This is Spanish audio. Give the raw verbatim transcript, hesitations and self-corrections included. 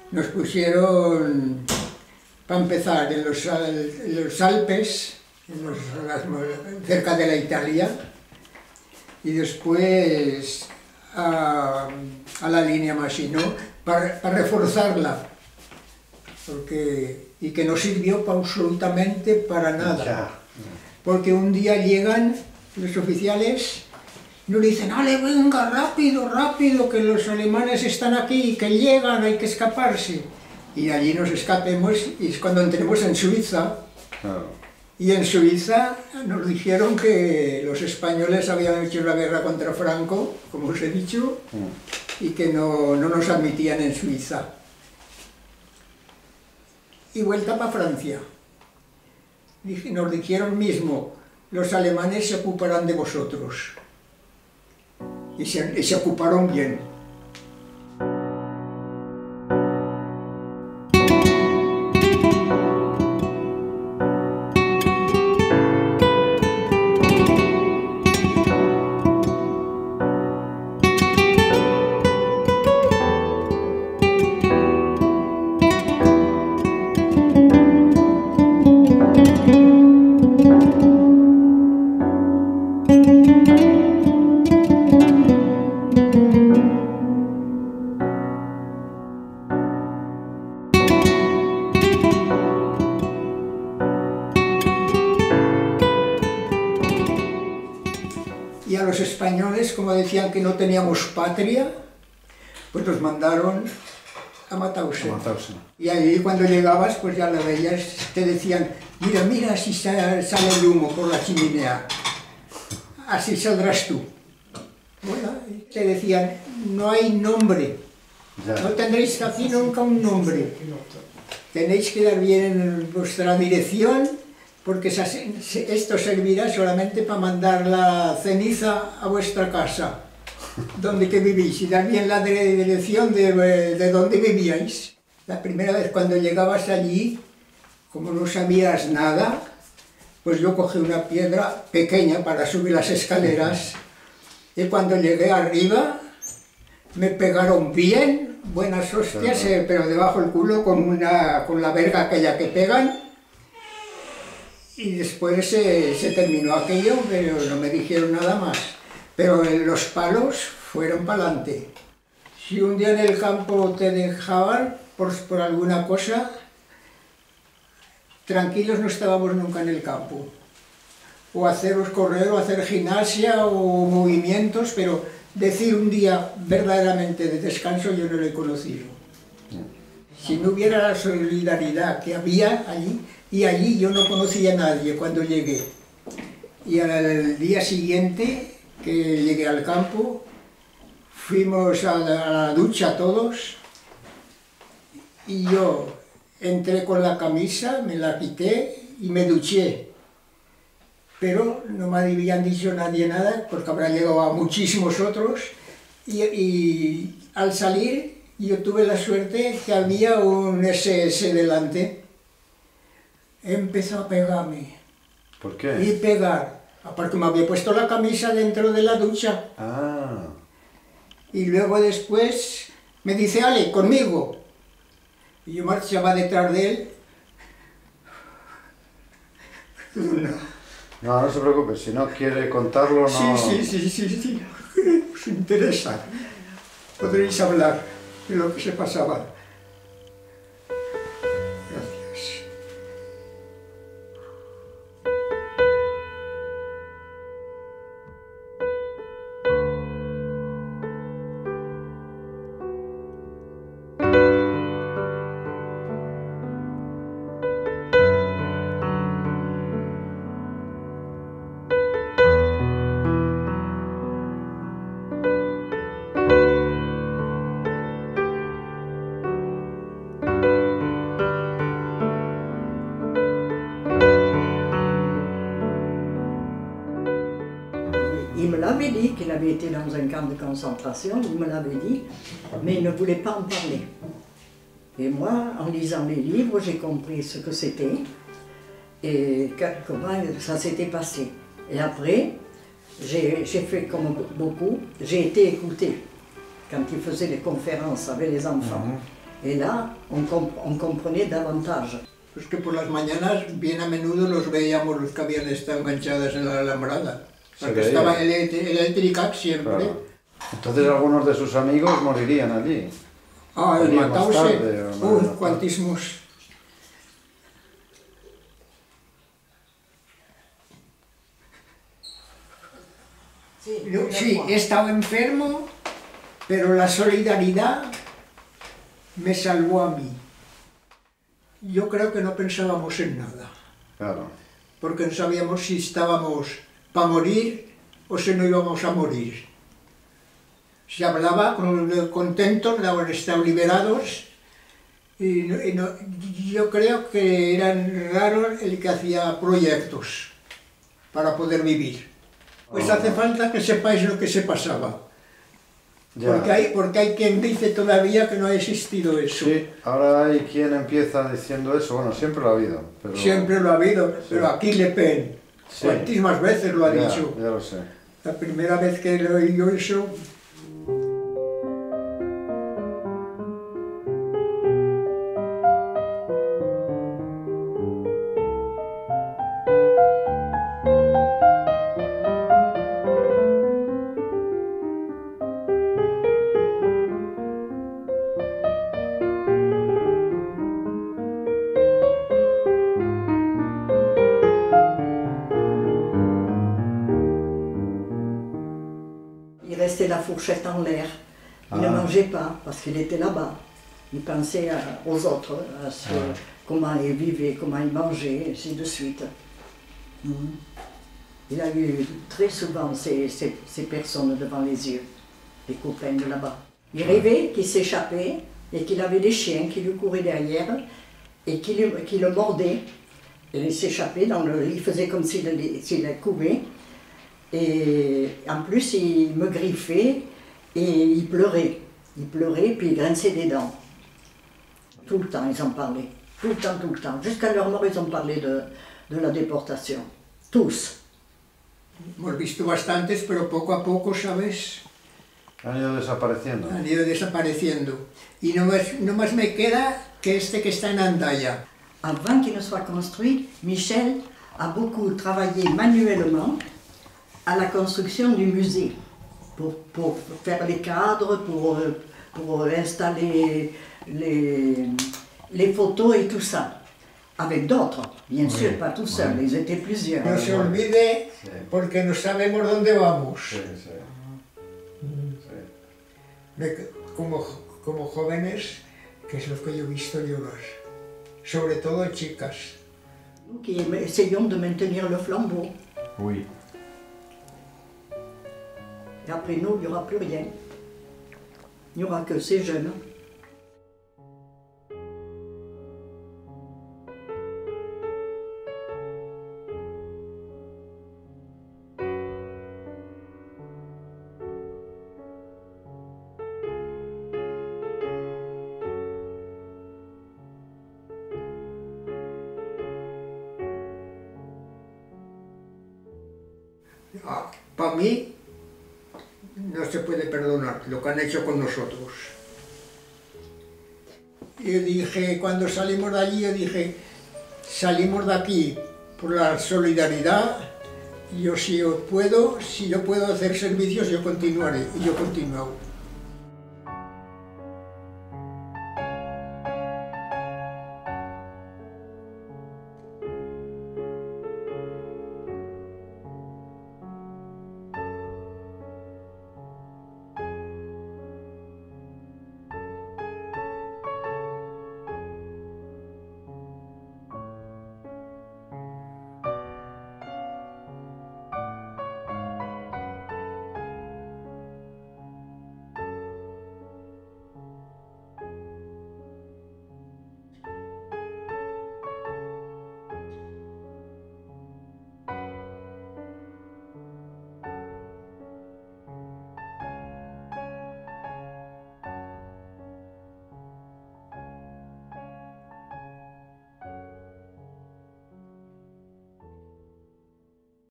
nos pusieron, para empezar, en los, en los Alpes, en los, cerca de la Italia, y después a, a la línea Maginot, para, para reforzarla, porque, y que no sirvió para absolutamente para nada. Porque un día llegan los oficiales y nos dicen, ¡ale, venga, rápido, rápido, que los alemanes están aquí, que llegan, hay que escaparse! Y allí nos escapemos, y es cuando entremos en Suiza. Claro. Y en Suiza nos dijeron que los españoles habían hecho la guerra contra Franco, como os he dicho, mm. y que no, no nos admitían en Suiza. Y vuelta para Francia. Nos dijeron mismo, los alemanes se ocuparán de vosotros. Y se, y se ocuparon bien. Y a los españoles, como decían que no teníamos patria, pues nos mandaron a Mauthausen. Y ahí cuando llegabas, pues ya lo veías, te decían, mira, mira si sale el humo por la chimenea, así saldrás tú. Bueno, te decían, no hay nombre, no tendréis aquí nunca un nombre, tenéis que dar bien en vuestra dirección, porque esto servirá solamente para mandar la ceniza a vuestra casa, donde que vivís, y dar bien la dirección de, de donde vivíais. La primera vez cuando llegabas allí, como no sabías nada, pues yo cogí una piedra pequeña para subir las escaleras, y cuando llegué arriba, me pegaron bien, buenas hostias, eh, pero debajo del culo con, una, con la verga aquella que pegan. Y después se, se terminó aquello, pero no me dijeron nada más. Pero los palos fueron para adelante. Si un día en el campo te dejaban por, por alguna cosa, tranquilos no estábamos nunca en el campo. O haceros correr, o hacer gimnasia, o movimientos, pero decir un día verdaderamente de descanso yo no lo he conocido. Si no hubiera la solidaridad que había allí, y allí yo no conocía a nadie cuando llegué. Y al día siguiente que llegué al campo, fuimos a la, a la ducha todos, y yo entré con la camisa, me la quité y me duché. Pero no me habían dicho nadie nada, porque habrá llegado a muchísimos otros, y, y al salir yo tuve la suerte que había un ese ese delante. Empezó a pegarme. ¿Por qué? Y pegar. Porque me había puesto la camisa dentro de la ducha. Ah. Y luego después me dice, Ale, conmigo. Y yo marchaba detrás de él. No, no, no se preocupe, si no quiere contarlo, no... Sí, sí, sí, sí, sí. Os interesa. Podréis hablar de lo que se pasaba. Il me l'avait dit qu'il avait été dans un camp de concentration, il me l'avait dit, mais il ne voulait pas en parler. Et moi, en lisant les livres, j'ai compris ce que c'était et que, comment ça s'était passé. Et après, j'ai fait comme beaucoup, j'ai été écoutée quand il faisait des conférences avec les enfants. Et là, on, comp on comprenait davantage. Pues que por las mañanas, bien a menudo los veíamos los que habían estado enganchadas en la alambrada. Porque estaba el, el eléctrica siempre. Claro. Entonces algunos de sus amigos morirían allí. Ah, el Matause, uy, cuantísimos. Sí, sí, he estado enfermo, pero la solidaridad me salvó a mí. Yo creo que no pensábamos en nada. Claro. Porque no sabíamos si estábamos para morir o si no íbamos a morir. Se hablaba con contentos de haber estado liberados y, no, y no, yo creo que eran raros el que hacía proyectos para poder vivir. Pues hace falta que sepáis lo que se pasaba. Porque hay, porque hay quien dice todavía que no ha existido eso. Sí, ahora hay quien empieza diciendo eso, bueno, siempre lo ha habido. Pero... Siempre lo ha habido, sí. Pero aquí Le Pen, sí. Cuantísimas veces lo ha ya, dicho. Ya lo sé. La primera vez que lo oí yo eso... Il restait la fourchette en l'air. Il ah. ne mangeait pas parce qu'il était là-bas. Il pensait à, aux autres, à ce, ah. comment ils vivaient, comment ils mangeaient, et ainsi de suite. Mmh. Il a eu très souvent ces, ces, ces personnes devant les yeux, les copains de là-bas. Il rêvait qu'il s'échappait et qu'il avait des chiens qui lui couraient derrière et qui, lui, qui le mordaient. Et il s'échappait, dans le, il faisait comme s'il s'il courait. Et en plus, il me griffait et il pleurait. Il pleurait puis il grinçait des dents. Tout le temps, ils en parlaient. Tout le temps, tout le temps. Jusqu'à leur mort, ils ont parlé de, de la déportation. Tous. Hemos visto bastantes, pero poco a poco, ¿sabes? Han ido desapareciendo. Han ido desapareciendo. Y no más, no más me queda que este que está en Andaya. Avant qu'il ne soit construit, Michel a beaucoup travaillé manuellement à la construction du musée, pour, pour faire les cadres, pour, pour installer les, les photos et tout ça. Avec d'autres, bien sûr, oui, pas tout seul, oui. Ils étaient plusieurs. No se olvide, sí. Porque no sabemos dónde vamos. Sí, sí. Sí. Como, como jóvenes, que es lo que yo he visto llorar, sobre todo chicas. Nous qui essayons de maintenir le flambeau. Oui. Et après nous, il n'y aura plus rien. Il n'y aura que ces jeunes. Ah, para mí, no se puede perdonar lo que han hecho con nosotros. Yo dije, cuando salimos de allí, yo dije, salimos de aquí por la solidaridad, yo si yo puedo, si yo puedo hacer servicios, yo continuaré, y yo he continuado.